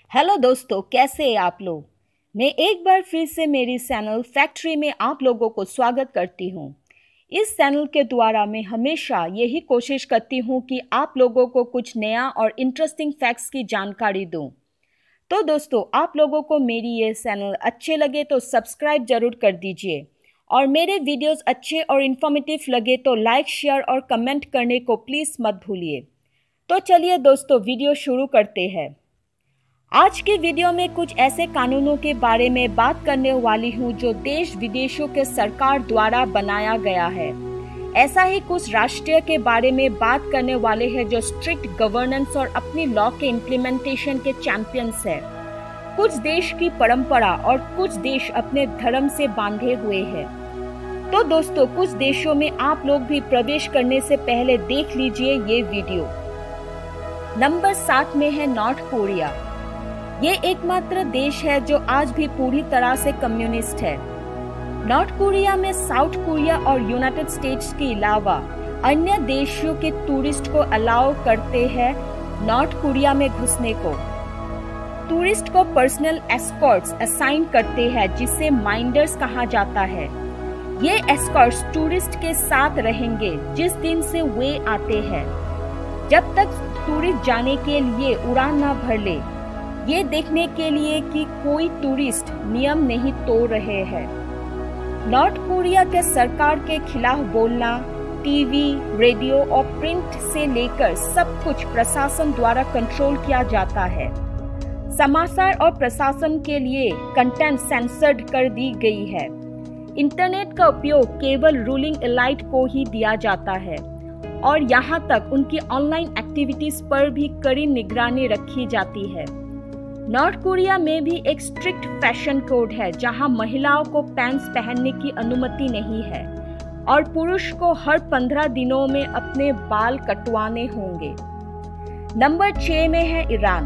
Hello दोस्तों, कैसे हैं आप लोग। मैं एक बार फिर से मेरी चैनल फैक्ट्री में आप लोगों को स्वागत करती हूँ। इस चैनल के द्वारा मैं हमेशा यही कोशिश करती हूँ कि आप लोगों को कुछ नया और इंटरेस्टिंग फैक्ट्स की जानकारी दूँ। तो दोस्तों, आप लोगों को मेरी ये चैनल अच्छे लगे तो सब्सक्राइब जरूर कर दीजिए और मेरे वीडियोस अच्छे और इन्फॉर्मेटिव लगे तो लाइक, शेयर और कमेंट करने को प्लीज़ मत भूलिए। तो चलिए दोस्तों, वीडियो शुरू करते हैं। आज की वीडियो में कुछ ऐसे कानूनों के बारे में बात करने वाली हूँ जो देश विदेशों के सरकार द्वारा बनाया गया है। ऐसा ही कुछ राष्ट्रीय के बारे में बात करने वाले हैं जो स्ट्रिक्ट गवर्नेंस और अपनी लॉ के इम्प्लीमेंटेशन के चैंपियंस है। कुछ देश की परंपरा और कुछ देश अपने धर्म से बांधे हुए हैं। तो दोस्तों, कुछ देशों में आप लोग भी प्रवेश करने से पहले देख लीजिए ये वीडियो। नंबर 7 में है नॉर्थ कोरिया। ये एकमात्र देश है जो आज भी पूरी तरह से कम्युनिस्ट है। नॉर्थ कोरिया में साउथ कोरिया और यूनाइटेड स्टेट्स के अलावा अन्य देशों के टूरिस्ट को अलाउ करते हैं नॉर्थ कोरिया में घुसने को। टूरिस्ट को पर्सनल एस्कॉर्ट्स असाइन करते हैं जिसे माइंडर्स कहा जाता है। ये एस्कॉर्ट्स टूरिस्ट के साथ रहेंगे जिस दिन से वे आते हैं, जब तक टूरिस्ट जाने के लिए उड़ान न भर ले, ये देखने के लिए कि कोई टूरिस्ट नियम नहीं तोड़ रहे हैं। नॉर्थ कोरिया के सरकार के खिलाफ बोलना, टीवी, रेडियो और प्रिंट से लेकर सब कुछ प्रशासन द्वारा कंट्रोल किया जाता है। समाचार और प्रशासन के लिए कंटेंट सेंसर्ड कर दी गई है। इंटरनेट का उपयोग केवल रूलिंग एलाइट को ही दिया जाता है और यहाँ तक उनकी ऑनलाइन एक्टिविटीज पर भी कड़ी निगरानी रखी जाती है। नॉर्थ कोरिया में भी एक स्ट्रिक्ट फैशन कोड है जहां महिलाओं को पैंट्स पहनने की अनुमति नहीं है और पुरुष को हर 15 दिनों में अपने बाल कटवाने होंगे। नंबर 6 में है ईरान।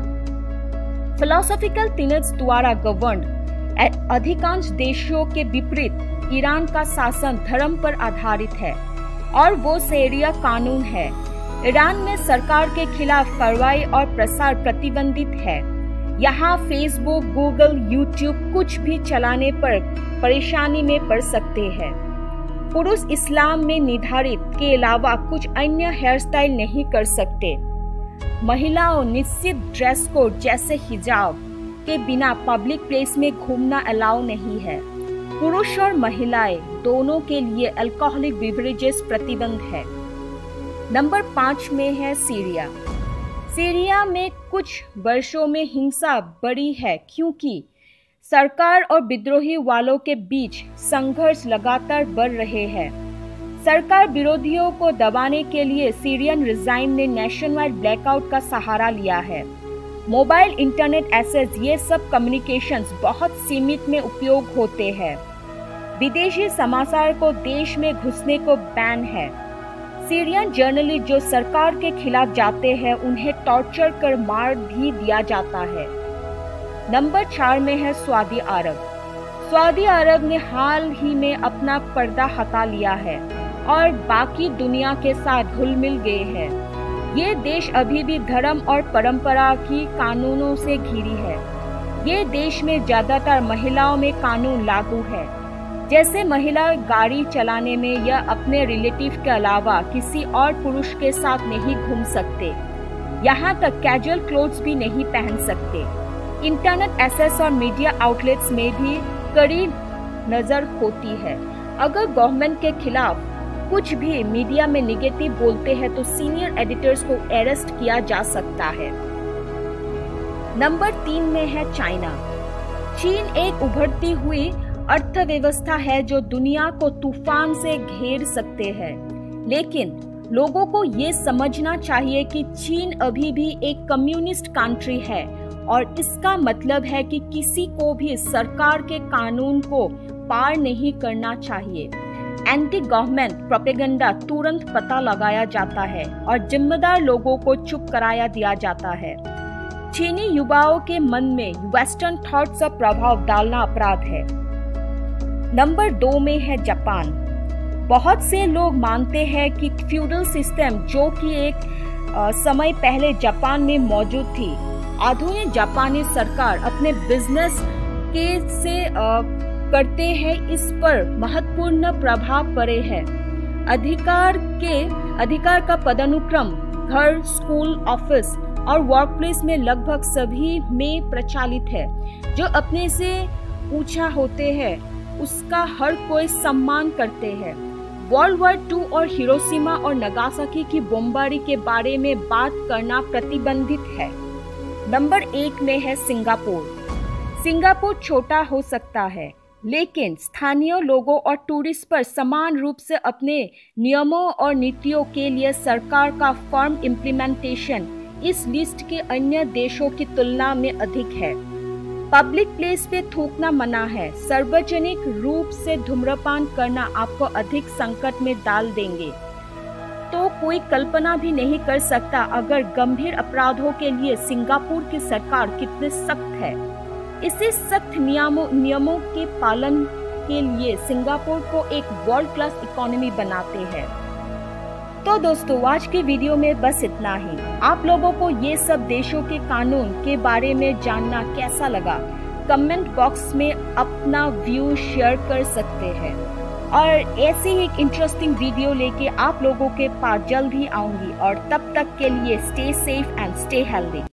फिलोसॉफिकल टीनेट्स द्वारा गवर्न्ड अधिकांश देशों के विपरीत ईरान का शासन धर्म पर आधारित है और वो शरिया कानून है। ईरान में सरकार के खिलाफ कार्रवाई और प्रसार प्रतिबंधित है। यहाँ फेसबुक, गूगल, यूट्यूब कुछ भी चलाने पर परेशानी में पड़ सकते हैं। पुरुष इस्लाम में निर्धारित के अलावा कुछ अन्य हेयर स्टाइल नहीं कर सकते। महिलाओं निश्चित ड्रेस कोड जैसे हिजाब के बिना पब्लिक प्लेस में घूमना अलाउ नहीं है। पुरुष और महिलाएं दोनों के लिए अल्कोहलिक बेवरेजेस प्रतिबंध है। नंबर 5 में है सीरिया। सीरिया में कुछ वर्षों में हिंसा बढ़ी है क्योंकि सरकार और विद्रोही वालों के बीच संघर्ष लगातार बढ़ रहे हैं। सरकार विरोधियों को दबाने के लिए सीरियन रिजाइम ने नेशन वाइड ब्लैकआउट का सहारा लिया है। मोबाइल इंटरनेट एक्सेस ये सब कम्युनिकेशंस बहुत सीमित में उपयोग होते हैं। विदेशी समाचार को देश में घुसने को बैन है। सीरियन जर्नलिस्ट जो सरकार के खिलाफ जाते हैं उन्हें टॉर्चर कर मार भी दिया जाता है। नंबर 4 में है सऊदी अरब। सऊदी अरब ने हाल ही में अपना पर्दा हटा लिया है और बाकी दुनिया के साथ घुल मिल गए हैं। ये देश अभी भी धर्म और परंपरा की कानूनों से घिरी है। ये देश में ज्यादातर महिलाओं में कानून लागू है, जैसे महिला गाड़ी चलाने में या अपने रिलेटिव के अलावा किसी और पुरुष के साथ नहीं घूम सकते। यहाँ तक कैजुअल क्लोथ्स भी नहीं पहन सकते। इंटरनेट एक्सेस और मीडिया आउटलेट्स में भी कड़ी नजर होती है। अगर गवर्नमेंट के खिलाफ कुछ भी मीडिया में निगेटिव बोलते हैं तो सीनियर एडिटर्स को अरेस्ट किया जा सकता है। नंबर 3 में है चाइना। चीन एक उभरती हुई अर्थव्यवस्था है जो दुनिया को तूफान से घेर सकते हैं, लेकिन लोगों को ये समझना चाहिए कि चीन अभी भी एक कम्युनिस्ट कंट्री है और इसका मतलब है कि किसी को भी सरकार के कानून को पार नहीं करना चाहिए। एंटी गवर्नमेंट प्रोपेगेंडा तुरंत पता लगाया जाता है और जिम्मेदार लोगों को चुप कराया दिया जाता है। चीनी युवाओं के मन में वेस्टर्न थॉट्स का प्रभाव डालना अपराध है। नंबर 2 में है जापान। बहुत से लोग मानते हैं कि फ्यूडल सिस्टम जो कि एक समय पहले जापान में मौजूद थी आधुनिक जापानी सरकार अपने बिजनेस के से करते हैं, इस पर महत्वपूर्ण प्रभाव पड़े है। अधिकार का पदानुक्रम घर, स्कूल, ऑफिस और वर्कप्लेस में लगभग सभी में प्रचलित है। जो अपने से ऊंचा होते हैं उसका हर कोई सम्मान करते हैं। वर्ल्ड वॉर 2 और हिरोशिमा और नागासाकी की बमबारी के बारे में बात करना प्रतिबंधित है। नंबर 1 में है सिंगापुर। सिंगापुर छोटा हो सकता है, लेकिन स्थानीय लोगों और टूरिस्ट पर समान रूप से अपने नियमों और नीतियों के लिए सरकार का फर्म इम्प्लीमेंटेशन इस लिस्ट के अन्य देशों की तुलना में अधिक है। पब्लिक प्लेस पे थूकना मना है। सार्वजनिक रूप से धूम्रपान करना आपको अधिक संकट में डाल देंगे। तो कोई कल्पना भी नहीं कर सकता अगर गंभीर अपराधों के लिए सिंगापुर की सरकार कितनी सख्त है। इसी सख्त नियमों के पालन के लिए सिंगापुर को एक वर्ल्ड क्लास इकोनॉमी बनाते हैं। तो दोस्तों, आज के वीडियो में बस इतना ही। आप लोगों को ये सब देशों के कानून के बारे में जानना कैसा लगा? कमेंट बॉक्स में अपना व्यू शेयर कर सकते हैं और ऐसे ही एक इंटरेस्टिंग वीडियो लेके आप लोगों के पास जल्द ही आऊंगी। और तब तक के लिए stay safe and stay healthy.